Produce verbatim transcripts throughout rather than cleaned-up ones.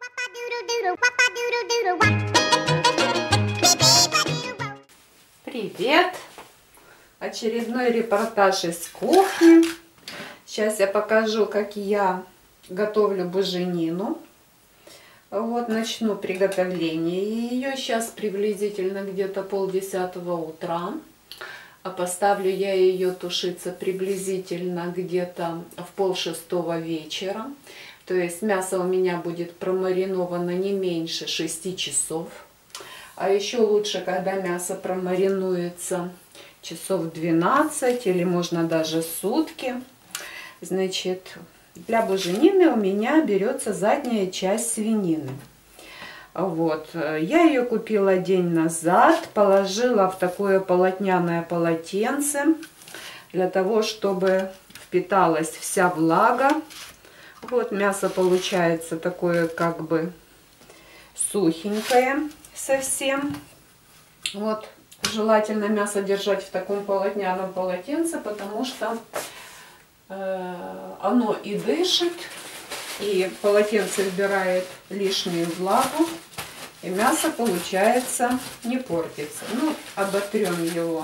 Привет! Очередной репортаж из кухни. Сейчас я покажу, как я готовлю буженину. Вот начну приготовление ее. Сейчас приблизительно где-то полдесятого утра. А поставлю я ее тушиться приблизительно где-то в полшестого вечера. То есть мясо у меня будет промариновано не меньше шести часов. А еще лучше, когда мясо промаринуется часов двенадцать или можно даже сутки. Значит, для буженины у меня берется задняя часть свинины. Вот, я ее купила день назад, положила в такое полотняное полотенце, для того, чтобы впиталась вся влага. Вот, мясо получается такое как бы сухенькое совсем. Вот, желательно мясо держать в таком полотняном полотенце, потому что э, оно и дышит, и полотенце убирает лишнюю влагу, и мясо, получается, не портится. Ну, оботрем его,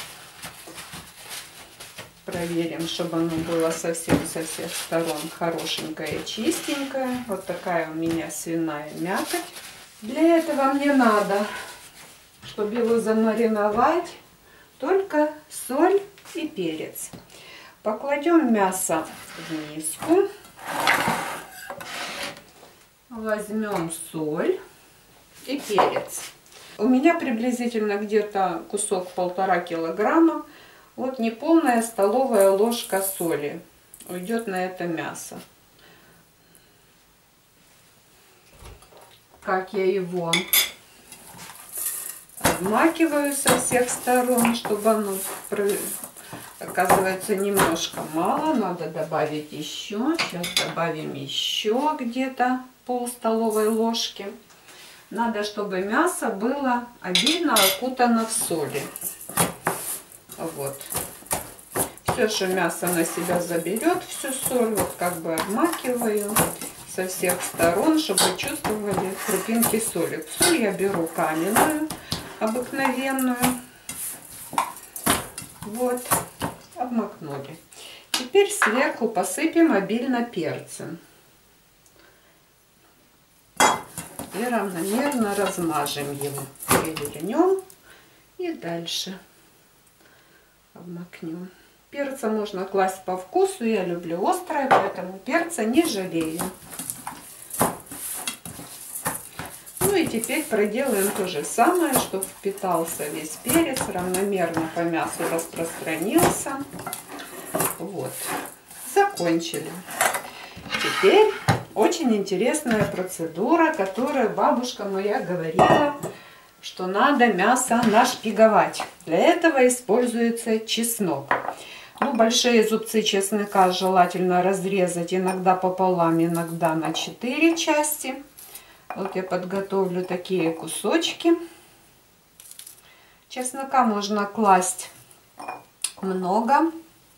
проверим, чтобы оно было совсем со всех сторон хорошенькое, чистенькое. Вот такая у меня свиная мякоть. Для этого мне надо, чтобы его замариновать, только соль и перец. Покладем мясо в миску. Возьмем соль и перец. У меня приблизительно где-то кусок полтора килограмма. Вот неполная столовая ложка соли уйдет на это мясо. Как я его обмакиваю со всех сторон, чтобы оно, оказывается, немножко мало. Надо добавить еще. Сейчас добавим еще где-то пол столовой ложки. Надо, чтобы мясо было обильно окутано в соли. Вот. Все, что мясо на себя заберет, всю соль, вот как бы обмакиваю со всех сторон, чтобы чувствовали крупинки соли. Соль я беру каменную, обыкновенную. Вот, обмакнули. Теперь сверху посыпем обильно перцем. И равномерно размажем его. Перевернем и дальше обмакнем. Перца можно класть по вкусу. Я люблю острое, поэтому перца не жалею. Ну и теперь проделаем то же самое, чтобы впитался весь перец, равномерно по мясу распространился. Вот. Закончили. Теперь очень интересная процедура, которую бабушка моя говорила, что надо мясо нашпиговать. Для этого используется чеснок. Ну, большие зубцы чеснока желательно разрезать иногда пополам, иногда на четыре части. Вот я подготовлю такие кусочки. Чеснока можно класть много.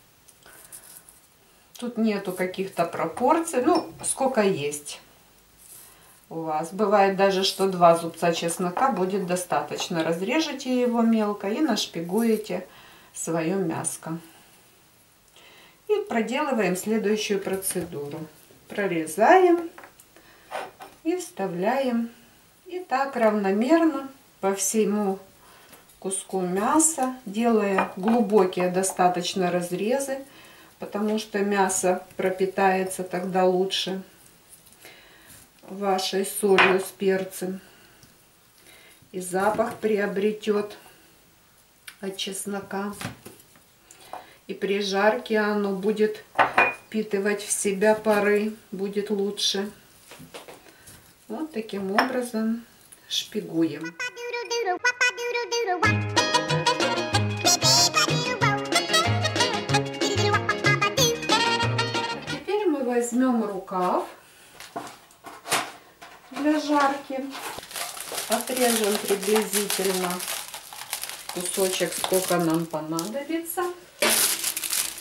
Тут нету каких-то пропорций, ну, сколько есть у вас. Бывает даже, что два зубца чеснока будет достаточно. Разрежете его мелко и нашпигуете свое мяско. И проделываем следующую процедуру. Прорезаем и вставляем. И так равномерно по всему куску мяса, делая глубокие достаточно разрезы, потому что мясо пропитается тогда лучше вашей солью с перцем. И запах приобретет от чеснока. И при жарке оно будет впитывать в себя пары, будет лучше. Вот таким образом шпигуем. Теперь мы возьмем рукав для жарки, отрежем приблизительно кусочек, сколько нам понадобится.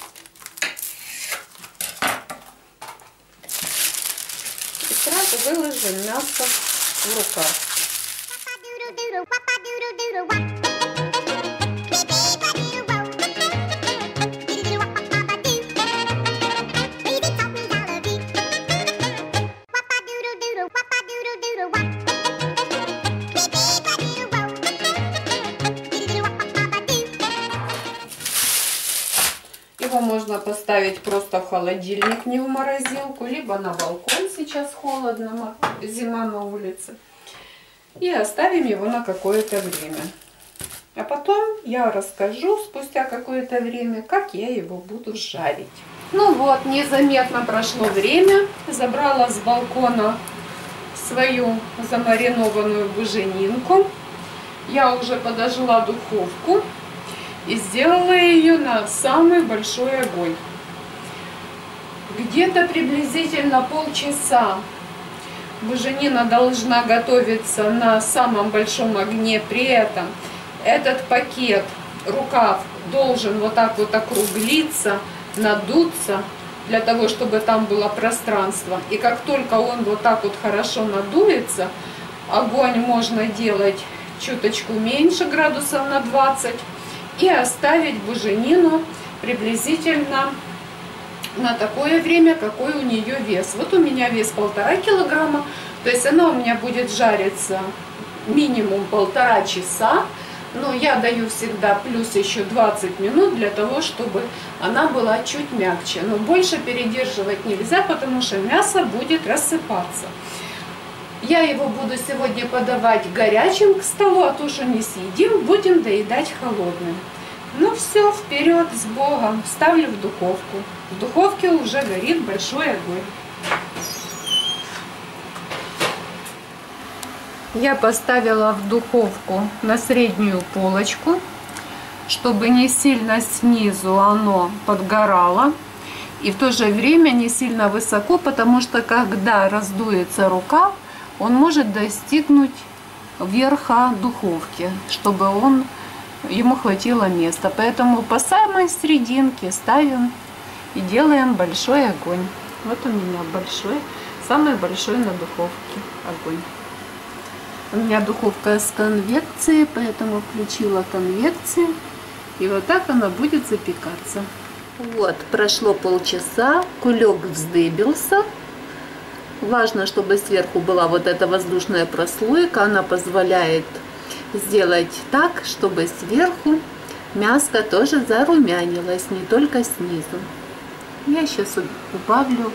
И сразу выложим держим мясо в руках. Его можно поставить просто в холодильник, не в морозилку, либо на балкон, сейчас холодно, зима на улице. И оставим его на какое-то время. А потом я расскажу спустя какое-то время, как я его буду жарить. Ну вот, незаметно прошло время. Забрала с балкона свою замаринованную буженинку. Я уже подожгла духовку и сделала ее на самый большой огонь. Где-то приблизительно полчаса буженина должна готовиться на самом большом огне. При этом этот пакет, рукав, должен вот так вот округлиться, надуться, для того, чтобы там было пространство. И как только он вот так вот хорошо надуется, огонь можно делать чуточку меньше, градусов на двадцать, и оставить буженину приблизительно на такое время, какой у нее вес. Вот у меня вес полтора килограмма, то есть она у меня будет жариться минимум полтора часа, но я даю всегда плюс еще двадцать минут для того, чтобы она была чуть мягче. Но больше передерживать нельзя, потому что мясо будет рассыпаться. Я его буду сегодня подавать горячим к столу, а то, что не съедим, будем доедать холодным. Ну все, вперед, с Богом. Ставлю в духовку. В духовке уже горит большой огонь. Я поставила в духовку на среднюю полочку, чтобы не сильно снизу оно подгорало. И в то же время не сильно высоко, потому что когда раздуется рукав, он может достигнуть верха духовки, чтобы он, ему хватило места. Поэтому по самой серединке ставим и делаем большой огонь. Вот у меня большой, самый большой на духовке огонь. У меня духовка с конвекцией, поэтому включила конвекцию. И вот так она будет запекаться. Вот, прошло полчаса, кулек вздыбился. Важно, чтобы сверху была вот эта воздушная прослойка. Она позволяет сделать так, чтобы сверху мяско тоже зарумянилось, не только снизу. Я сейчас убавлю.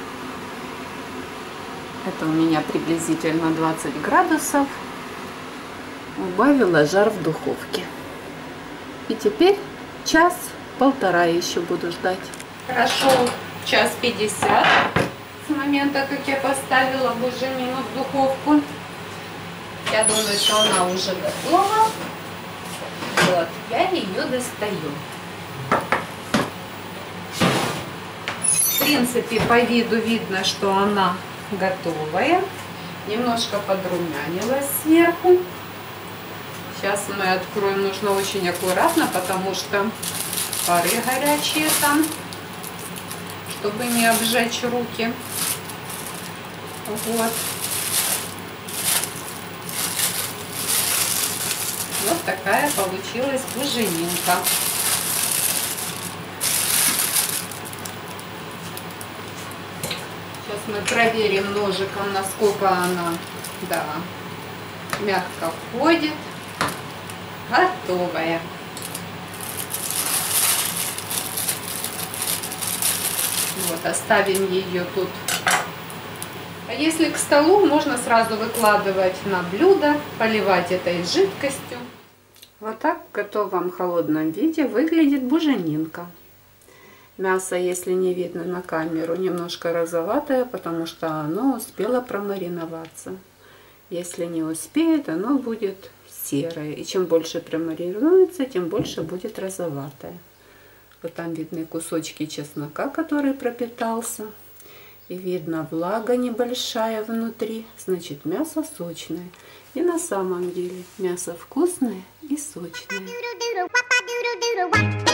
Это у меня приблизительно двадцать градусов. Убавила жар в духовке. И теперь час-полтора еще буду ждать. Прошел час пятьдесят. С момента, как я поставила буженину в духовку. Я думаю, что она уже готова. Вот, я ее достаю. В принципе, по виду видно, что она готовая. Немножко подрумянилась сверху. Сейчас мы откроем. Нужно очень аккуратно, потому что пары горячие там, чтобы не обжечь руки. Вот. Вот такая получилась буженинка. Сейчас мы проверим ножиком, насколько она, да, мягко входит. Готовая. Вот, оставим ее тут. А если к столу, можно сразу выкладывать на блюдо, поливать этой жидкостью. Вот так в готовом холодном виде выглядит буженинка. Мясо, если не видно на камеру, немножко розоватое, потому что оно успело промариноваться. Если не успеет, оно будет серое. И чем больше промаринуется, тем больше будет розоватое. Вот там видны кусочки чеснока, который пропитался. И видно влага небольшая внутри. Значит, мясо сочное. И на самом деле мясо вкусное и сочное.